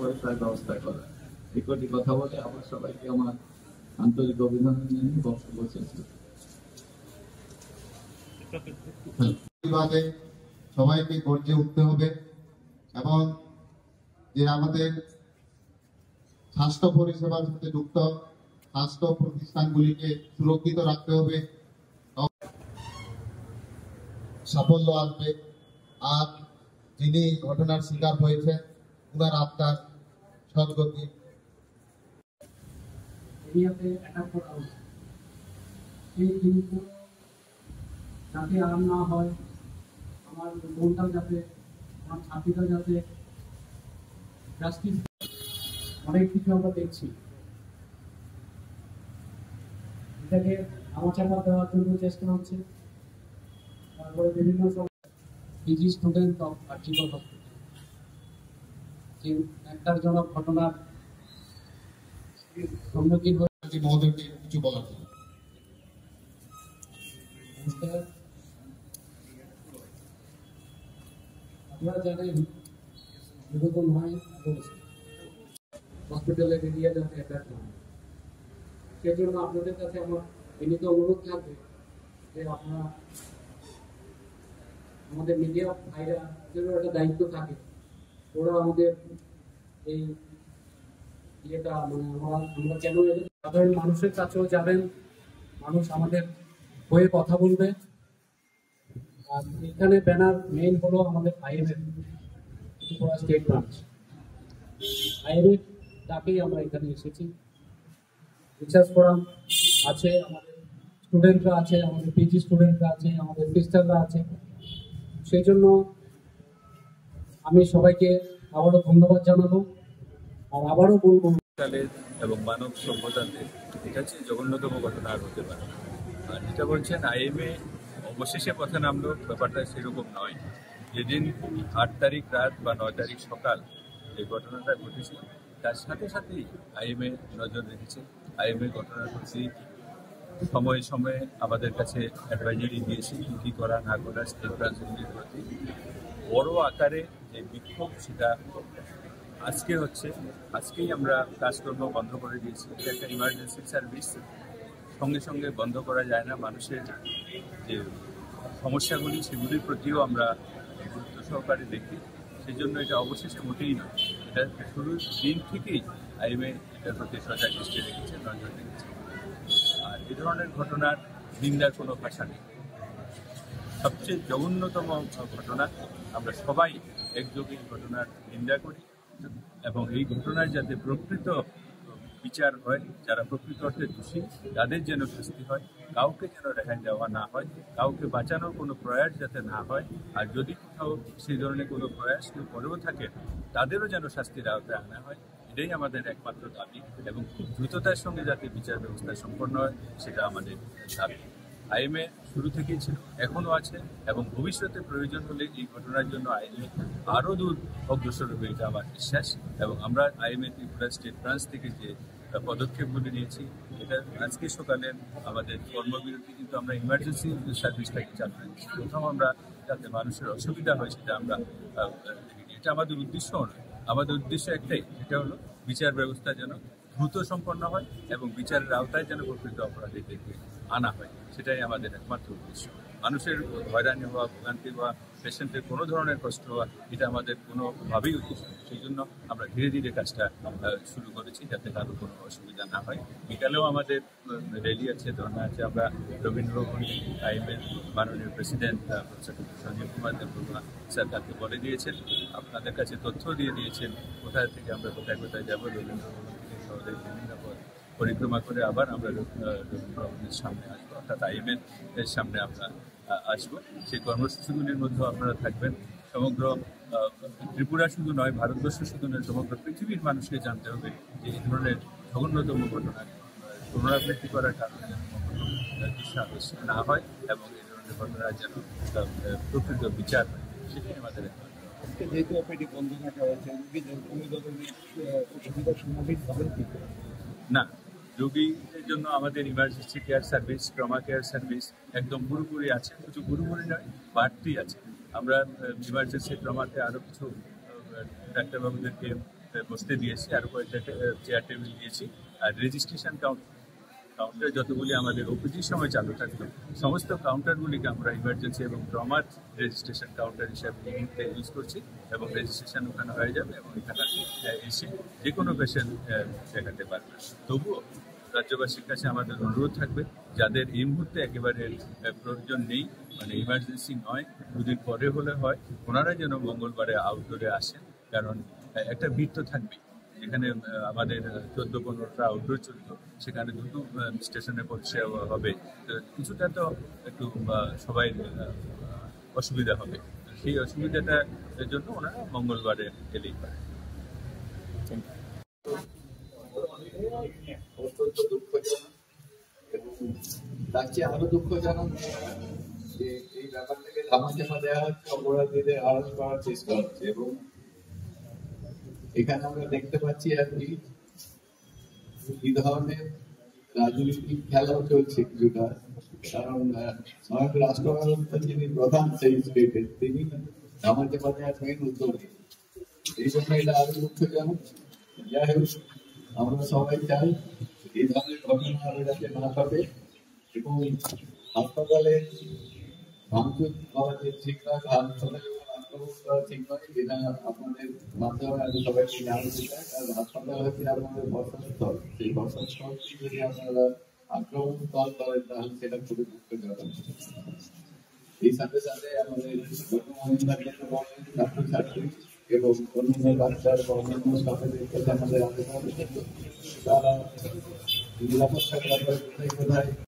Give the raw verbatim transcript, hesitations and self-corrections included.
তারপরে তার ব্যবস্থা করা। এই কটি কথা বলে আমার সবাইকে আমার আন্তরিক অভিনন্দন জানিয়ে বক্তব্য শেষ করছি। সবাইকে গর্জে উঠতে হবে এবং যে আমাদের স্বাস্থ্য পরিষেবার সাথে যুক্ত স্বাস্থ্য প্রতিষ্ঠানগুলিকে সুরক্ষিত রাখতে হবে, সাফল্য আসবে। আর যিনি ঘটনার শিকার হয়েছে উনার আত্মার সদ্গতি যাতে আর না হয়, আমার বোনটা যাতে, আমার ছাত্রীরা যাতে জাস্টিস, অনেক কিছু আমরা দেখছি। এটাকে ধামাচাপা দেওয়ার জন্য চেষ্টা হচ্ছে। তারপরে বিভিন্ন পিজি স্টুডেন্ট অফ আর্টিকল একটার জনক ঘটনার সম্মুখীন হয়ে মহোদয়কে কিছু বলার জন্য। আপনারা জানেন বিগত নয় আগস্ট হসপিটালের এরিয়া যাতে অ্যাটাক না হয়, সেজন্য আপনাদের কাছে আমার বিনীত অনুরোধ থাকবে যে আপনারা আমাদের মিডিয়া ভাইরা যেন একটা দায়িত্ব থাকে, ওরা আমাদের এই ইয়েটা মানে আমরা আমরা কেন সাধারণ মানুষের কাছেও যাবেন, মানুষ আমাদের হয়ে কথা বলবে। আর এখানে ব্যানার মেইন হলো আমাদের IMA Tripura state branch. IMA তাকেই আমরা এখানে এসেছি। রিসার্চ ফোরাম আছে, আমাদের স্টুডেন্টরা আছে, আমাদের পিজি স্টুডেন্টরা আছে, আমাদের সিস্টাররা আছে। সেই জন্য আমি সবাইকে আবারও ধন্যবাদ জানাবো। আর আবারও বলবো, এবং মানব সভ্যতাতে এটা হচ্ছে জঘন্যতম ঘটনা আর হতে পারে। আর যেটা বলছেন আইএমএ অবশেষে পথে নামলো, ব্যাপারটা সেরকম নয়। যেদিন আট তারিখ রাত বা নয় তারিখ সকাল যে ঘটনাটা ঘটেছিল, তার সাথে সাথেই আইএমএ নজর রেখেছে। আইএমএ ঘটনার প্রতি সময়ে সময়ে আমাদের কাছে অ্যাডভাইজারি দিয়েছে কী কী করা না করা। স্টেট ব্রাঞ্চগুলির প্রতি বড় আকারে যে বিক্ষোভ, সেটা আজকে হচ্ছে। আজকেই আমরা কাজকর্ম বন্ধ করে দিয়েছি। এটা একটা ইমার্জেন্সি সার্ভিস, সঙ্গে সঙ্গে বন্ধ করা যায় না। মানুষের যে সমস্যাগুলি, সেগুলির প্রতিও আমরা গুরুত্ব সহকারে দেখি। সেই জন্য এটা অবশেষে মোটেই নয়, এটা শুরুর দিন থেকেই আইএমএ এটার প্রতি সজাগ দৃষ্টি রেখেছে, নজর রেখেছে। আর এ ধরনের ঘটনার নিন্দার কোনো ভাষা নেই। সবচেয়ে জঘন্যতম ঘটনা, আমরা সবাই একযোগে এই ঘটনার নিন্দা করি এবং এই ঘটনার যাতে প্রকৃত বিচার হয়, যারা প্রকৃত অর্থে দোষী তাদের যেন শাস্তি হয়, কাউকে যেন রেহাই দেওয়া না হয়, কাউকে বাঁচানোর কোনো প্রয়াস যাতে না হয়। আর যদি কোথাও সেই ধরনের কোনো প্রয়াস কেউ করেও থাকে, তাদেরও যেন শাস্তির আওতায় আনা হয়। এটাই আমাদের একমাত্র দাবি এবং খুব দ্রুততার সঙ্গে যাতে বিচার ব্যবস্থা সম্পন্ন হয়, সেটা আমাদের দাবি। আইএমএ শুরু থেকেই ছিল, এখনও আছে এবং ভবিষ্যতে প্রয়োজন হলে এই ঘটনার জন্য আইএমএ আরও দূর অগ্রসর হবে, এটা আমার বিশ্বাস। এবং আমরা আইএমএ ত্রিপুরা স্টেট ব্রাঞ্চ থেকে যে পদক্ষেপগুলি নিয়েছি, এটা আজকে সকালের আমাদের কর্মবিরতি কিন্তু আমরা ইমার্জেন্সি সার্ভিসটাকে চালু রেখেছি। প্রথম আমরা যাতে মানুষের অসুবিধা হয় সেটা আমরা দেখিনি। এটা আমাদের উদ্দেশ্য নয়, আমাদের উদ্দেশ্য একটাই, সেটা হলো বিচার ব্যবস্থা যেন দ্রুত সম্পন্ন হয় এবং বিচারের আওতায় যেন প্রকৃত অপরাধীদেরকে আনা হয়, সেটাই আমাদের একমাত্র উদ্দেশ্য। মানুষের হয়রানি হওয়া, ভোগান্তি হওয়া, পেশেন্টের কোনো ধরনের কষ্ট হওয়া, এটা আমাদের কোনোভাবেই উদ্দেশ্য। সেই জন্য আমরা ধীরে ধীরে কাজটা শুরু করেছি যাতে কারো কোনো অসুবিধা না হয়। বিকালেও আমাদের র্যালি আছে, ধর্না আছে। আমরা রবীন্দ্রভবনে আইএমএর মাননীয় president professor Sanjib Kumar Debbarma sir তাকে বলে দিয়েছেন, আপনাদের কাছে তথ্য দিয়ে দিয়েছেন কোথায় থেকে আমরা কোথায় কোথায় যাবো। রবীন্দ্রভবন থেকে শহরের বিভিন্ন পথ পরিক্রমা করে আবার আমরা রবীন্দ্রভবনের সামনে আসবো, অর্থাৎ আইএমএর সামনে আমরা আসবো। সেই কর্মসূচিগুলির মধ্যেও আপনারা থাকবেন। সমগ্র ত্রিপুরা শুধু নয়, ভারতবর্ষ শুধু নয়, সমগ্র পৃথিবীর মানুষকে জানতে হবে যে এই ধরনের জঘন্যতম ঘটনা পুনরাবৃত্তি করার কারণে যেন দুঃসাহস না হয় এবং এই ধরনের ঘটনার যেন প্রকৃত বিচার হয়, সেটাই আমাদের যেহেতু অপিডি বন্ধ থাকা হয়েছে, অসুবিধার সম্মুখীন হবেন কি না? রোগীদের জন্য আমাদের emergency care service, trauma care service একদম পুরোপুরি আছে, কিছু পুরোপুরি নয়, বাড়তি আছে। আমরা ইমার্জেন্সি ট্রমাতে আরও কিছু ডাক্তারবাবুদেরকে বসতে দিয়েছি, আরও কয়েকটা চেয়ার টেবিল দিয়েছি। আর রেজিস্ট্রেশন কাউন্ট কাউন্টার যতগুলি আমাদের ওপিডির সময় চালু থাকবে, সমস্ত কাউন্টারগুলিকে আমরা ইমার্জেন্সি এবং ট্রমার রেজিস্ট্রেশন কাউন্টার হিসাবে এই মুহূর্তে ইউজ করছি, এবং রেজিস্ট্রেশন ওখানে হয়ে যাবে এবং এখানে এসে যে কোনো পেশেন্ট দেখাতে পারবে। তবুও রাজ্যবাসীর কাছে আমাদের অনুরোধ থাকবে, যাদের এই মুহূর্তে একেবারে প্রয়োজন নেই, মানে ইমার্জেন্সি নয়, দুদিন পরে হলে হয়, ওনারা যেন মঙ্গলবারে আউটডোরে আসেন, কারণ একটা ভিড় তো থাকবেই। যেখানে আমাদের চোদ্দো পনেরোটা আউটডোর চলত, সেখানে দুটো স্টেশনে পৌঁছে হবে, কিছুটা তো একটু সবাই অসুবিধা হবে। সেই অসুবিধাটার জন্য ওনারা মঙ্গলবারে এলেই পারে। অত্যন্ত দুঃখজনক, এবং তার চেয়ে আরো দুঃখজনক যে এই ব্যাপারটাকে ধামাচাপা দেওয়া হচ্ছে, অপরাধীদের আড়াল করার চেষ্টা হচ্ছে। এবং এখানে আমরা দেখতে পাচ্ছি আর কি এই ধরনের রাজনৈতিক খেলাও চলছে কিছুটা, কারণ আমাদের রাষ্ট্র ব্যবস্থা যিনি প্রধান সেই স্টেটের, তিনি ধামাচাপা দেওয়ার মেন উদ্যোগী। এই জন্য এটা আরো দুঃখজনক। যাই হোক, আমরা সবাই চাই এই ধরনের ঘটনা আরো যাতে না ঘটে, এবং হাসপাতালে ভাঙচুর করা যে ঠিক নয়, হাসপাতালে আক্রমণ করা ঠিক নয়, এটা আপনাদের মাধ্যমে আমি সবাইকে জানাতে চাই। আর হাসপাতাল হচ্ছে আপনাদের বসস্থল, সেই বসস্থলটি যদি আপনারা আক্রমণ করেন তাহলে সেটা খুবই দুঃখজনক। এই সাথে সাথে আমাদের ছাত্রছাত্রী এবং অন্যান্য বাচ্চার বা অন্যান্য স্টাফেদের কাছে আমাদের আবেদন, তারা নিরাপত্তার ব্যাপারে কোথায় কোথায়